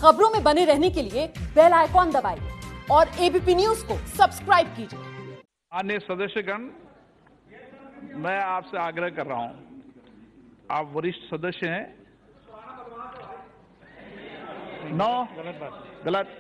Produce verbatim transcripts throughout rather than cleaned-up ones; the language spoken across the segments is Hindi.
खबरों में बने रहने के लिए बेल आइकॉन दबाइए और एबीपी न्यूज को सब्सक्राइब कीजिए। माननीय सदस्यगण, मैं आपसे आग्रह कर रहा हूं, आप वरिष्ठ सदस्य हैं। नो गलत बात गलत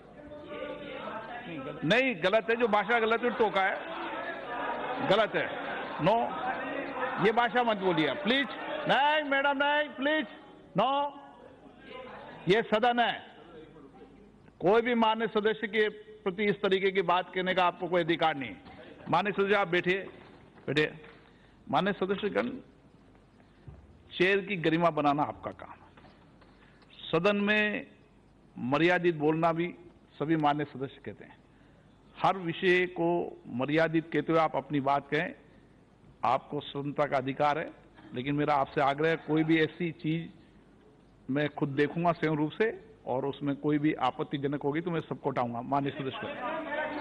नहीं गलत है, जो भाषा गलत है टोका है, गलत है। नो, ये भाषा मत बोलिए प्लीज। नहीं मैडम, नहीं प्लीज, नो, ये सदन है। कोई भी माननीय सदस्य के प्रति इस तरीके की बात कहने का आपको कोई अधिकार नहीं। माननीय सदस्य, आप बैठिए बैठिए। माननीय सदस्यगण, चेयर की गरिमा बनाना आपका काम है। सदन में मर्यादित बोलना भी सभी माननीय सदस्य कहते हैं। हर विषय को मर्यादित कहते हुए आप अपनी बात कहें, आपको स्वतंत्रता का अधिकार है। लेकिन मेरा आपसे आग्रह है, कोई भी ऐसी चीज मैं खुद देखूंगा स्वयं रूप से, और उसमें कोई भी आपत्तिजनक होगी तो मैं सबको हटाऊंगा। माननीय सदस्य,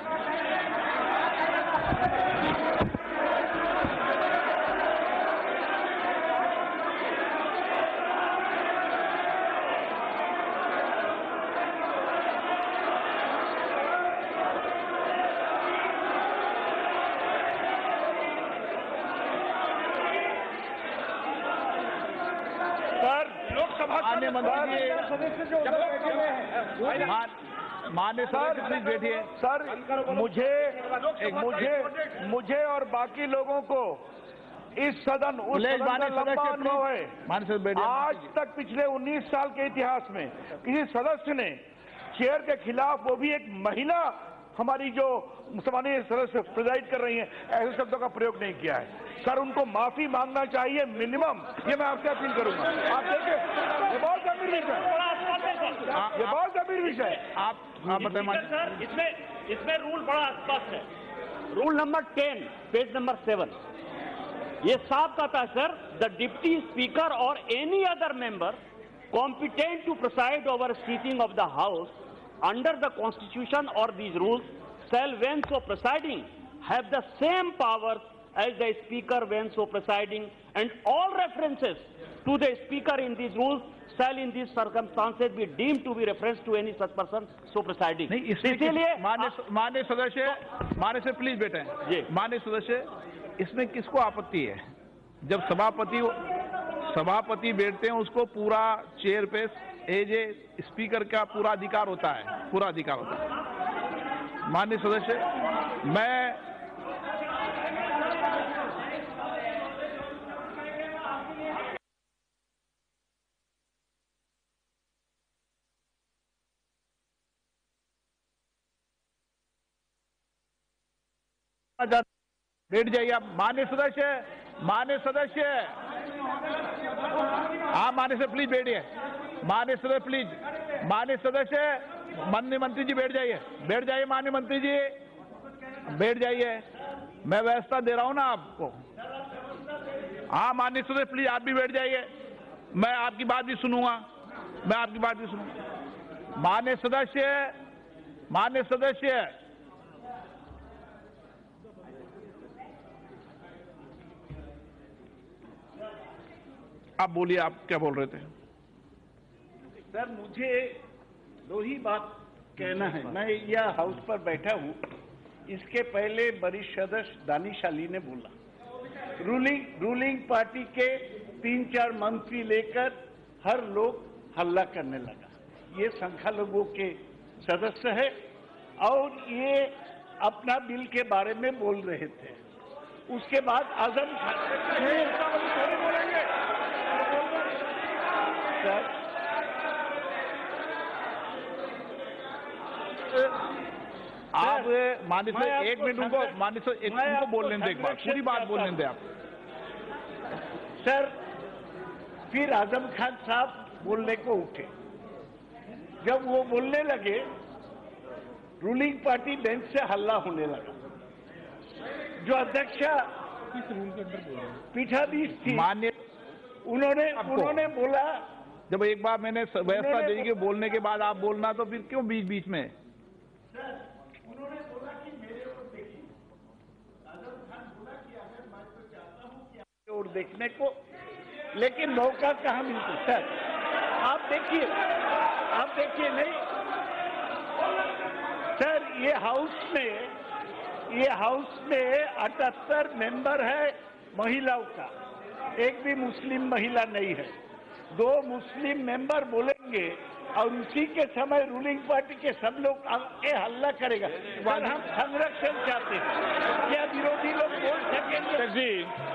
माननीय मंत्री जी, माननीय सदस्य प्लीज बैठिए। सर, मुझे एक मुझे मुझे और बाकी लोगों को इस सदन उस सदन का लंबा अनुभव है। आज तक पिछले उन्नीस साल के इतिहास में किसी सदस्य ने चेयर के खिलाफ, वो भी एक महिला हमारी जो सम्मानीय सदस्य प्रिजाइड कर रही हैं, ऐसे शब्दों का प्रयोग नहीं किया है। सर, उनको माफी मांगना चाहिए मिनिमम, ये मैं आपसे अपील करूंगा। आप देखिए, ये बहुत गंभीर विषय है, ये बहुत गंभीर विषय है। आप आप बताएं सर, इसमें इसमें रूल बड़ा स्पष्ट है। Rule number ten, page number seven, ये साफ कहता है सर, द डिप्टी स्पीकर और any other member competent to preside over sitting of the house under the constitution or these rules shall, when so presiding, have the same powers as the speaker when so presiding, and all references to the speaker in these rules shall in these circumstances be deemed to be reference to any such person so presiding. नहीं, इसीलिए माननीय सदस्य, माननीय से प्लीज बैठे। माननीय सदस्य, इसमें किसको आपत्ति है? जब सभापति सभापति बैठते हैं, उसको पूरा चेयर पे एज ए स्पीकर का पूरा अधिकार होता है, पूरा अधिकार होता है। माननीय सदस्य, मैं बैठ जाइए आप। माननीय सदस्य, माननीय सदस्य, हाँ माननीय से प्लीज बैठिए। माननीय सदस्य प्लीज, माननीय सदस्य, माननीय मंत्री जी बैठ जाइए, बैठ जाइए। माननीय मंत्री जी बैठ जाइए, मैं व्यवस्था दे रहा हूं ना आपको। हाँ माननीय सदस्य प्लीज, आप भी बैठ जाइए, मैं आपकी बात भी सुनूंगा, मैं आपकी बात भी सुनूंगा। माननीय सदस्य, माननीय सदस्य, आप बोलिए, आप क्या बोल रहे थे? सर, मुझे दो ही बात कहना है। मैं यह हाउस पर बैठा हूं, इसके पहले वरिष्ठ सदस्य दानिश अली ने बोला, रूलिंग रूलिंग पार्टी के तीन चार मंत्री लेकर हर लोग हल्ला करने लगा। ये संख्या लोगों के सदस्य है और ये अपना बिल के बारे में बोल रहे थे। उसके बाद आजम खान बोलेंगे सर, आप माननीय से एक मिनट उनको माननीय से एक उनको बोलने दे, एक बार पूरी बात बोलने दे आप। सर, फिर आजम खान साहब बोलने को उठे। जब वो बोलने लगे, रूलिंग पार्टी बेंच से हल्ला होने लगा। जो अध्यक्षा पीठाधीश थी, मान्य उन्होंने उन्होंने बोला, जब एक बार मैंने व्यवस्था दी कि बोलने के बाद आप बोलना, तो फिर क्यों बीच बीच में? उन्होंने बोला कि मेरे ओर देखिए। आजम खान बोला कि अगर मैं तो चाहता हूं कि आपकी ओर देखने को, लेकिन मौका कहां मिलता? सर, आप देखिए, अब देखिए नहीं सर, ये हाउस में ये हाउस में अठहत्तर मेंबर है महिलाओं का, एक भी मुस्लिम महिला नहीं है। दो मुस्लिम मेंबर बोलेंगे और उसी के समय रूलिंग पार्टी के सब लोग आके हल्ला करेगा। सर, हम संरक्षण चाहते हैं, क्या विरोधी लोग बोल सकेंगे? जी,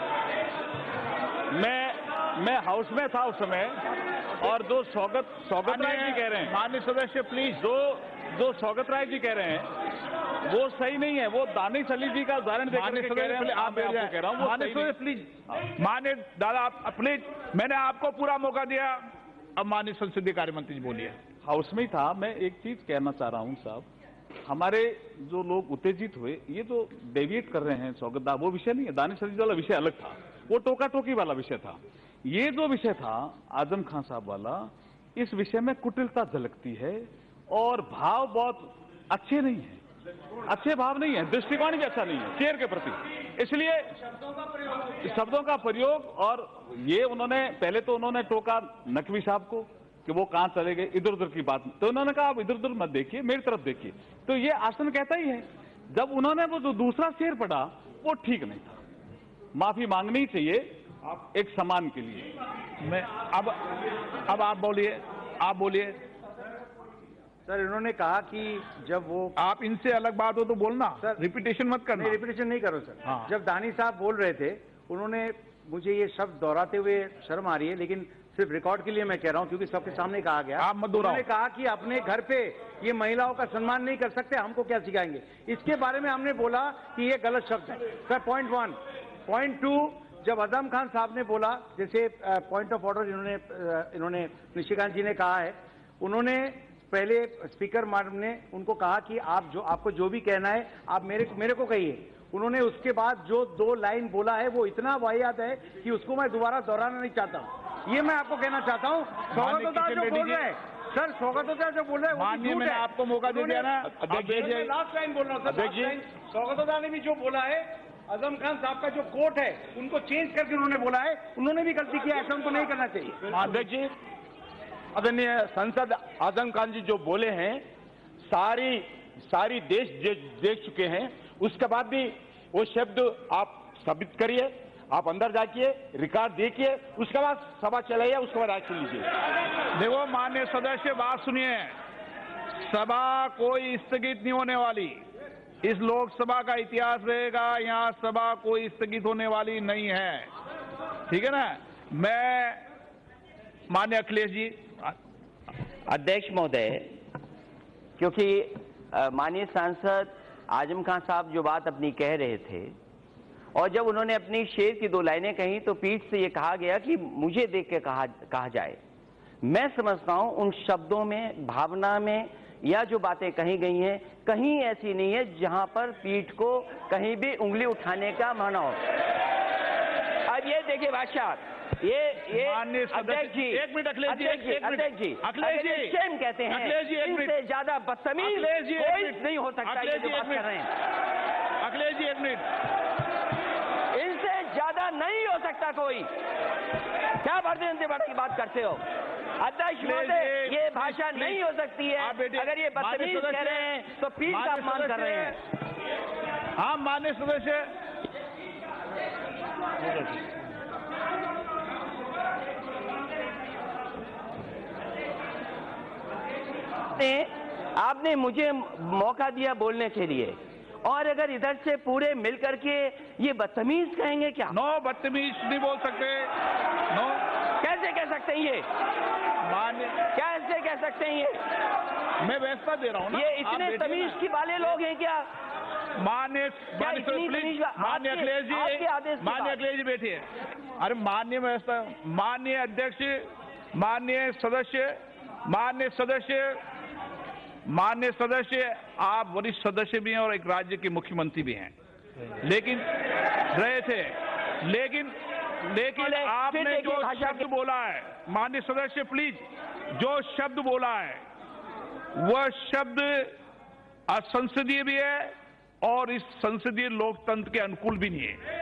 मैं मैं हाउस में था उस समय, और जो स्वागत स्वागत राय जी कह रहे हैं, माननीय सदस्य प्लीज, जो जो स्वागत राय जी कह रहे हैं वो सही नहीं है। वो दानिश अली जी का उदाहरण देकर के कह रहे हैं, आप आपको कह रहा हूँ, माननीय सदस्य प्लीज, माननीय दादा आप प्लीज, मैंने आपको पूरा मौका दिया, अब माननीय संसदीय कार्य मंत्री जी बोलिए। हाउस में ही था। मैं एक चीज कहना चाह रहा हूँ साहब, हमारे जो लोग उत्तेजित हुए, ये जो डेविएट कर रहे हैं स्वागत दा, वो विषय नहीं है। दानिश अली वाला विषय अलग था, वो टोका टोकी वाला विषय था। ये जो विषय था आजम खान साहब वाला, इस विषय में कुटिलता झलकती है और भाव बहुत अच्छे नहीं है, अच्छे भाव नहीं है, दृष्टिकोण भी अच्छा नहीं है शेर के प्रति। इसलिए शब्दों का प्रयोग, और ये उन्होंने पहले तो उन्होंने टोका नकवी साहब को कि वो कहां चले गए इधर उधर की बात, तो उन्होंने कहा आप इधर उधर मत देखिए, मेरी तरफ देखिए। तो ये आसन कहता ही है। जब उन्होंने वो जो दूसरा शेर पढ़ा वो ठीक नहीं था, माफी मांगनी चाहिए एक सम्मान के लिए। मैं अब अब आप बोलिए, आप बोलिए सर। इन्होंने कहा कि जब वो, आप इनसे अलग बात हो तो बोलना सर, रिपीटेशन मत करना। रिपीटेशन नहीं करो सर। हाँ। जब दानी साहब बोल रहे थे, उन्होंने मुझे ये शब्द दोहराते हुए शर्म आ रही है, लेकिन सिर्फ रिकॉर्ड के लिए मैं कह रहा हूं क्योंकि सबके सामने कहा गया। आप मत दोहराओ। उन्होंने कहा कि अपने घर पे ये महिलाओं का सम्मान नहीं कर सकते, हमको क्या सिखाएंगे। इसके बारे में हमने बोला कि ये गलत शब्द है sir, point one. Point two, जब आजम खान साहब ने बोला, जैसे पॉइंट ऑफ ऑर्डर इन्होंने इन्होंने निशिकांत जी ने कहा है, उन्होंने पहले स्पीकर मैडम ने उनको कहा कि आप जो आपको जो भी कहना है आप मेरे मेरे को कहिए। उन्होंने उसके बाद जो दो लाइन बोला है वो इतना वाहियात है कि उसको मैं दोबारा दोहराना नहीं चाहता हूँ। ये मैं आपको कहना चाहता हूँ। स्वागतोदा जो बोल रहे हैं सर, स्वागतोदा जो बोल रहे हैं माननीय, मैंने आपको मौका दे दिया ना। लास्ट लाइन बोल रहा हूँ सर। स्वागतोदा ने भी जो बोला है, आजम खान साहब का जो कोट है उनको चेंज करके उन्होंने बोला है, उन्होंने भी गलती किया, ऐसा उनको नहीं करना चाहिए। अध्यक्ष जी, आदरणीय सांसद आजम खान जी जो बोले हैं सारी सारी देश देख चुके हैं, उसके बाद भी वो शब्द आप साबित करिए, आप अंदर जाइए, रिकॉर्ड देखिए, उसके बाद सभा चलाइए, उसके बाद एक्शन लीजिए। देखो माननीय सदस्य, बात सुनिए, सभा कोई स्थगित नहीं होने वाली। इस लोकसभा का इतिहास रहेगा, यहाँ सभा कोई स्थगित होने वाली नहीं है, ठीक है ना। मैं माननीय अखिलेश जी। अध्यक्ष महोदय, क्योंकि माननीय सांसद आजम खान साहब जो बात अपनी कह रहे थे और जब उन्होंने अपनी शेर की दो लाइनें कही तो पीठ से ये कहा गया कि मुझे देख के कहा कहा जाए। मैं समझता हूं उन शब्दों में, भावना में, या जो बातें कही गई हैं कहीं ऐसी नहीं है जहां पर पीठ को कहीं भी उंगली उठाने का माना हो। अब ये देखिए बादशाह, ये ये अध्यक्ष जी, एक मिनट अखिलेश जी, अध्यक्ष जी, अखिलेश जी, शेम कहते हैं, अखिलेश जी, एक मिनट, इनसे ज्यादा बदतमीज कोई नहीं हो सकता। ये जो बात कर रहे हैं अखिलेश जी, एक मिनट, इनसे ज्यादा नहीं हो सकता कोई। क्या बढ़ते बढ़ की बात करते हो अध्यक्ष महोदय? ये भाषा नहीं हो सकती है। अगर ये बदतमीज कह रहे हैं तो पीठ का अपमान कर रहे हैं। हाँ माननीय सदस्य, आपने मुझे मौका दिया बोलने के लिए, और अगर इधर से पूरे मिलकर के ये बदतमीज कहेंगे क्या? नो, बदतमीज नहीं बोल सकते। नो, कैसे कह सकते हैं ये? मान्य, कैसे कह सकते हैं ये? मैं व्यवस्था दे रहा हूँ ना। ये इतने तमीज की वाले लोग हैं क्या? मान्य मान्य मान्य अखिलेश जी, मान्य अखिलेश जी बैठिए। अरे मान्य व्यवस्था, मान्य अध्यक्ष, मान्य सदस्य, मान्य सदस्य, मान्य सदस्य, आप वरिष्ठ सदस्य भी हैं और एक राज्य के मुख्यमंत्री भी हैं, लेकिन रहे थे, लेकिन लेकिन आपने जो शब्द बोला है, माननीय सदस्य प्लीज, जो शब्द बोला है वह शब्द असंसदीय भी है और इस संसदीय लोकतंत्र के अनुकूल भी नहीं है।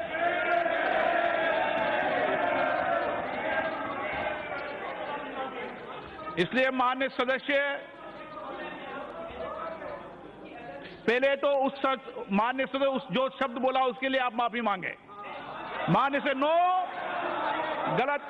इसलिए माननीय सदस्य, पहले तो उस माननीय सदस्य उस जो शब्द बोला उसके लिए आप माफी मांगे। माननीय से नो, गलत।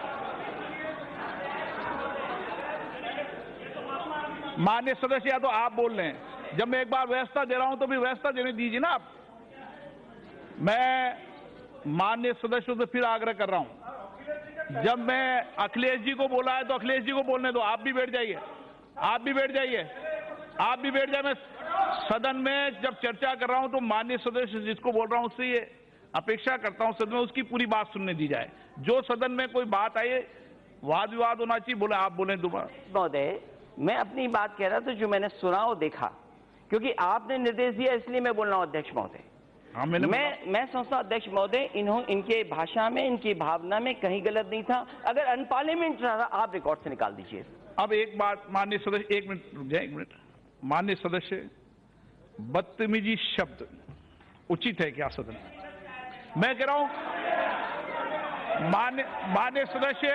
माननीय सदस्य, या तो आप बोल रहे हैं, जब मैं एक बार व्यवस्था दे रहा हूं तो भी व्यवस्था देने दीजिए ना आप। मैं माननीय सदस्यों से फिर आग्रह कर रहा हूं, जब मैं अखिलेश जी को बोला है तो अखिलेश जी को बोलने दो। आप भी बैठ जाइए, आप भी बैठ जाइए, आप भी बैठ जाइए। मैं सदन में जब चर्चा कर रहा हूं तो माननीय सदस्य जिसको बोल रहा हूं उससे ये अपेक्षा करता हूं सदन में उसकी पूरी बात सुनने दी जाए। जो सदन में कोई बात आई, वाद विवाद होना चाहिए, बोले आप बोले दोबारा। महोदय, मैं अपनी बात कह रहा था जो मैंने सुना और देखा, क्योंकि आपने निर्देश दिया इसलिए मैं बोल रहा हूं अध्यक्ष महोदय। हाँ, मैं मैं समझता हूं अध्यक्ष महोदय, इन्हों इनके भाषा में, इनकी भावना में कहीं गलत नहीं था। अगर अनपार्लियामेंट रहा आप रिकॉर्ड से निकाल दीजिए। अब एक बात माननीय सदस्य, एक मिनट रुक जाए, एक मिनट। माननीय सदस्य, बदतमीजी शब्द उचित है क्या सदन में? मैं कह रहा हूं मान्य मान्य सदस्य,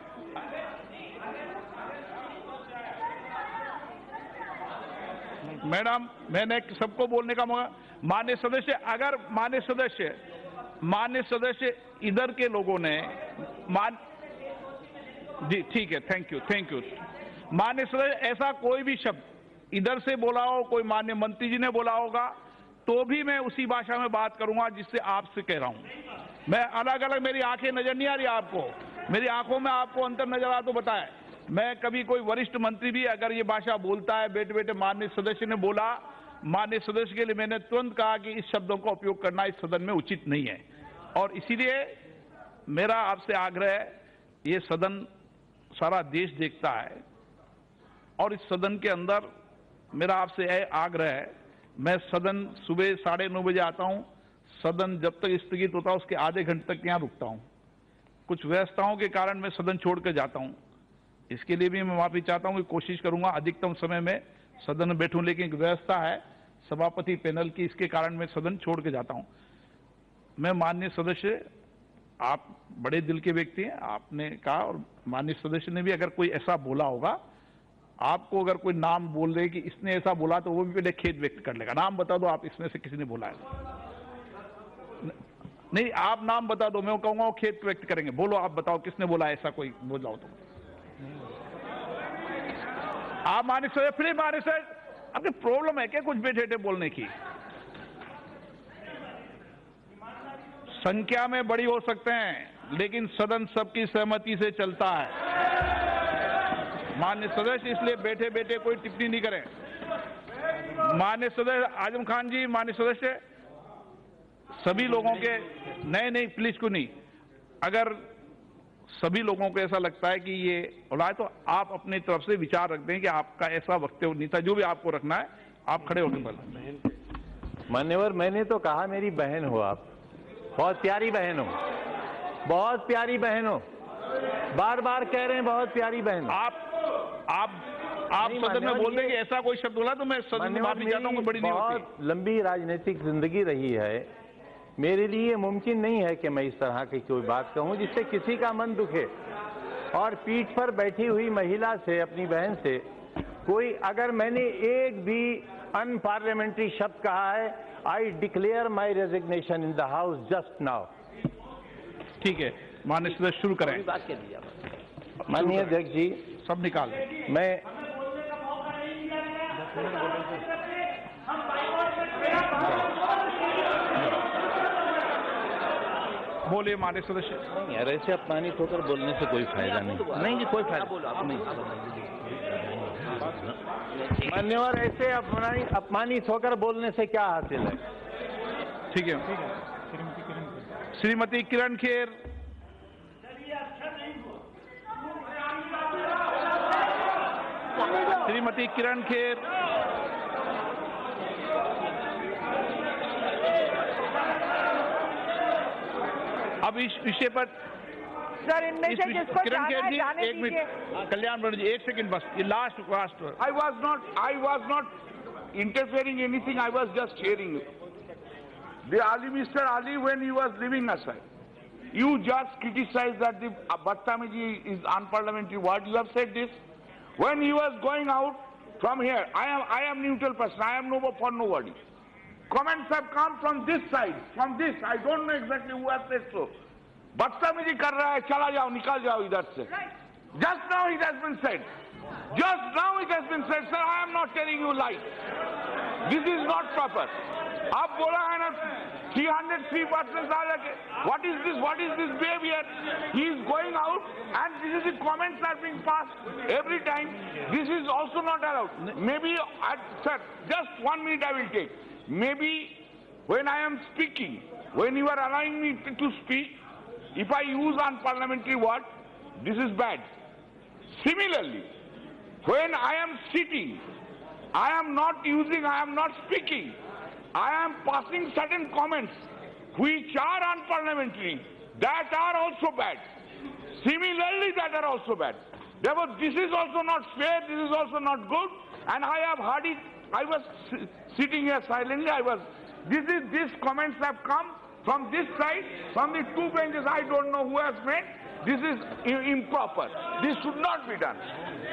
मैडम मैंने सबको बोलने का मौका। मान्य सदस्य, अगर मान्य सदस्य मान्य सदस्य इधर के लोगों ने मान जी ठीक है, थैंक यू थैंक यू। मान्य सदस्य, ऐसा कोई भी शब्द इधर से बोला हो, कोई मान्य मंत्री जी ने बोला होगा तो भी मैं उसी भाषा में बात करूंगा जिससे आपसे कह रहा हूं। मैं अलग अलग, मेरी आंखें नजर नहीं आ रही आपको, मेरी आंखों में आपको अंतर नजर आ तो बताए। मैं कभी कोई वरिष्ठ मंत्री भी अगर ये भाषा बोलता है, बेटे बेटे माननीय सदस्य ने बोला, माननीय सदस्य के लिए मैंने तुरंत कहा कि इस शब्दों का उपयोग करना इस सदन में उचित नहीं है। और इसीलिए मेरा आपसे आग्रह है, ये सदन सारा देश देखता है और इस सदन के अंदर मेरा आपसे आग्रह है, मैं सदन सुबह साढ़े नौ बजे आता हूं, सदन जब तक स्थगित होता है उसके आधे घंटे तक यहाँ रुकता हूं। कुछ व्यवस्थाओं के कारण मैं सदन छोड़ कर जाता हूं, इसके लिए भी मैं माफी चाहता हूं कि कोशिश करूंगा अधिकतम समय में सदन में बैठूं, लेकिन एक व्यवस्था है सभापति पैनल की, इसके कारण मैं सदन छोड़ के जाता हूं। मैं माननीय सदस्य, आप बड़े दिल के व्यक्ति हैं, आपने कहा और माननीय सदस्य ने भी अगर कोई ऐसा बोला होगा, आपको अगर कोई नाम बोल दे कि इसने ऐसा बोला तो वो भी पहले खेद व्यक्त कर लेगा। नाम बता दो आप, इसमें से किसी ने बोला है? नहीं, आप नाम बता दो, मैं कहूंगा वो खेद व्यक्त करेंगे। बोलो, आप बताओ किसने बोला ऐसा, कोई बोला हो तो आप मानिक सर, फिर मानिक सर, आपकी प्रॉब्लम है क्या कुछ बेटे बोलने की? संख्या में बड़ी हो सकते हैं लेकिन सदन सबकी सहमति से चलता है मान्य सदस्य, इसलिए बैठे बैठे कोई टिप्पणी नहीं करें। मान्य सदस्य आजम खान जी, मान्य सदस्य, सभी लोगों के नए नए प्लीज को नहीं, अगर सभी लोगों को ऐसा लगता है कि ये बोला है तो आप अपनी तरफ से विचार रख दें कि आपका ऐसा वक्तव्य नहीं था, जो भी आपको रखना है आप खड़े होकर बोलें। मान्यवर, मैंने तो कहा मेरी बहन हो, आप बहुत प्यारी बहन हो, बहुत प्यारी बहन हो, बार बार कह रहे हैं बहुत प्यारी बहन। आप आप आप सदन में बोल दें कि ऐसा कोई शब्द बोला तो मैं सदन में माफी चाहता हूं, बड़ी नहीं होती। बहुत लंबी राजनीतिक जिंदगी रही है, मेरे लिए मुमकिन नहीं है कि मैं इस तरह की कोई बात कहूं जिससे किसी का मन दुखे। और पीठ पर बैठी हुई महिला से, अपनी बहन से, कोई अगर मैंने एक भी अनपार्लियामेंट्री शब्द कहा है, I declare my resignation in the house just now. ठीक है, माननीय सदस्य शुरू करें। बात कह दीजिए। माननीय अध्यक्ष जी, सब निकाल मैं बोलिए माननीय सदस्य। यार, ऐसे अपमानित होकर बोलने से कोई फायदा नहीं। नहीं जी, कोई फायदा नहीं। मान्यवर, ऐसे अपमानित अपमानित होकर बोलने से क्या हासिल है? ठीक है, श्रीमती किरण खेर। श्रीमती किरण खेर। अब इस विषय पर सर, इनमें से जिसको किरण खेर जी, जाने एक मिनट, कल्याण वर्ण जी, एक सेकंड बस, ये last last. I was not, I was not interfering anything. I was just hearing you. The Ali, Mister Ali, when he was leaving aside, you just criticized that the Battamiji is unparliamentary word. You have said this. When he was going out from here, I am I am neutral person. I am no for nobody. Comments have come from this side, from this. I don't know exactly who has said so. बदतमीजी कर रहा है, चला जाओ, निकल जाओ इधर से. Just now it has been said. Just now it has been said, sir, I am not telling you lies. This is not proper. आप बोला है ना three hundred three persons आ जाके. What is this? What is this behavior? He is going out and this is the comments are being passed every time. This is also not allowed. Maybe, uh, sir, just one minute I will take. Maybe when I am speaking, when you are allowing me to, to speak, if I use unparliamentary word, this is bad. Similarly, when I am sitting, I am not using, I am not speaking. I am passing certain comments which are unparliamentary, that are also bad. Similarly, that are also bad. Therefore, this is also not fair, this is also not good, and I have heard it. I was sitting here silently, I was, this is, these comments have come from this side, from the two benches, I don't know who has made. This is improper. This should not be done.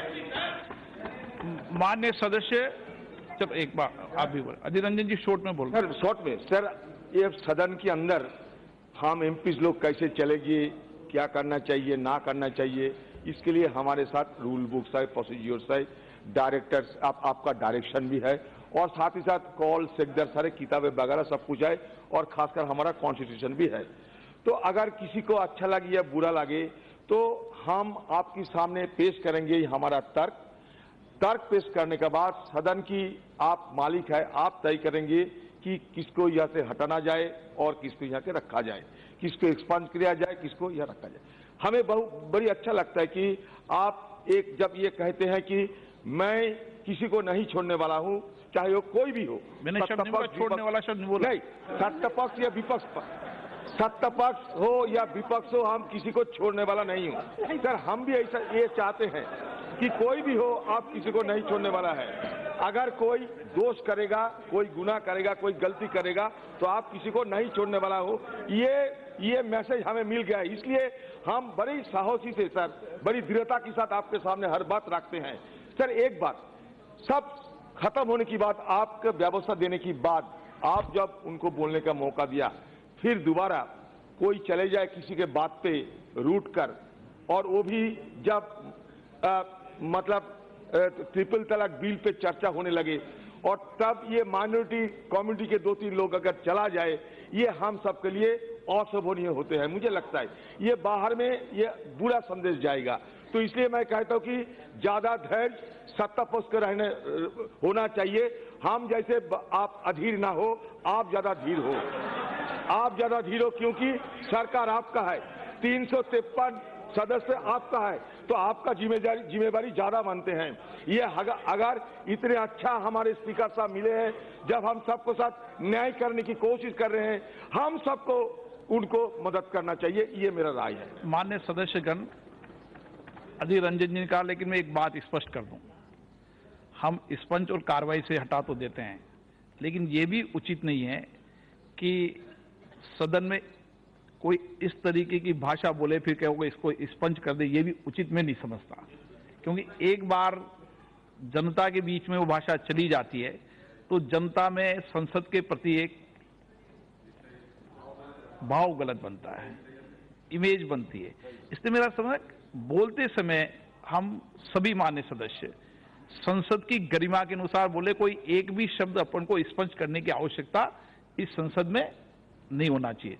माननीय सदस्य, जब एक बार आप भी बोले, अधीर रंजन जी शॉर्ट में बोल। सर शॉर्ट में, सर ये सदन के अंदर हम एमपी लोग कैसे चलेंगे, क्या करना चाहिए, ना करना चाहिए, इसके लिए हमारे साथ रूल बुक्स है, प्रोसीज्योर्स है, डायरेक्टर्स आप, आपका डायरेक्शन भी है और साथ ही साथ कॉल सेक्टर सारे किताबें वगैरह सब कुछ है और खासकर हमारा कॉन्स्टिट्यूशन भी है। तो अगर किसी को अच्छा लगे या बुरा लगे तो हम आपके सामने पेश करेंगे हमारा तर्क। तर्क पेश करने के बाद सदन की आप मालिक है, आप तय करेंगे कि किसको यहाँ से हटाना जाए और किसको यहाँ के रखा जाए, किसको एक्सपंज किया जाए, किसको यहाँ रखा जाए। हमें बहुत बड़ी अच्छा लगता है कि आप एक जब ये कहते हैं कि मैं किसी को नहीं छोड़ने वाला हूं, चाहे वो कोई भी हो। मैंने शब्द नहीं बोला, छोड़ने वाला शब्द नहीं बोला। नहीं, सत्ता पक्ष या विपक्ष, सत्ता पक्ष हो या विपक्ष हो, हम किसी को छोड़ने वाला नहीं हूं। सर हम भी ऐसा ये चाहते हैं कि कोई भी हो, आप किसी को नहीं छोड़ने वाला है। अगर कोई दोष करेगा, कोई गुनाह करेगा, कोई गलती करेगा तो आप किसी को नहीं छोड़ने वाला हो। ये ये मैसेज हमें मिल गया है, इसलिए हम बड़ी साहसी से सर, बड़ी दृढ़ता के साथ आपके सामने हर बात रखते हैं। सर एक बात, सब खत्म होने की बात, आपको व्यवस्था देने की बाद आप जब उनको बोलने का मौका दिया, फिर दोबारा कोई चले जाए किसी के बात पे रूट कर, और वो भी जब आ, मतलब ट्रिपल तलाक बिल पे चर्चा होने लगे और तब ये माइनॉरिटी कम्युनिटी के दो तीन लोग अगर चला जाए, ये हम सबके लिए अशोभनीय होते हैं। मुझे लगता है ये बाहर में ये बुरा संदेश जाएगा। तो इसलिए मैं कहता हूं कि ज्यादा धैर्य सत्ता पक्ष के रहने होना चाहिए। हम जैसे आप अधीर ना हो, आप ज्यादा धीर हो, आप ज्यादा धीर हो, क्योंकि सरकार आपका है, तीन सौ तिरपन सदस्य आपका है, तो आपका जिम्मेदारी जिम्मेदारी ज्यादा मानते हैं। ये अगर इतने अच्छा हमारे स्पीकर साहब मिले हैं, जब हम सबको साथ न्याय करने की कोशिश कर रहे हैं, हम सबको उनको मदद करना चाहिए, ये मेरा राय है। माननीय सदस्यगण, अधीर रंजन जी ने कहा, लेकिन मैं एक बात स्पष्ट कर दूं, हम स्पंज और कार्रवाई से हटा तो देते हैं, लेकिन ये भी उचित नहीं है कि सदन में कोई इस तरीके की भाषा बोले फिर कहोगे इसको स्पंज कर दे, ये भी उचित मैं नहीं समझता। क्योंकि एक बार जनता के बीच में वो भाषा चली जाती है तो जनता में संसद के प्रति एक भाव गलत बनता है, इमेज बनती है। इसलिए मेरा समझ, बोलते समय हम सभी मान्य सदस्य संसद की गरिमा के अनुसार बोले, कोई एक भी शब्द अपन को स्पष्ट करने की आवश्यकता इस संसद में नहीं होना चाहिए।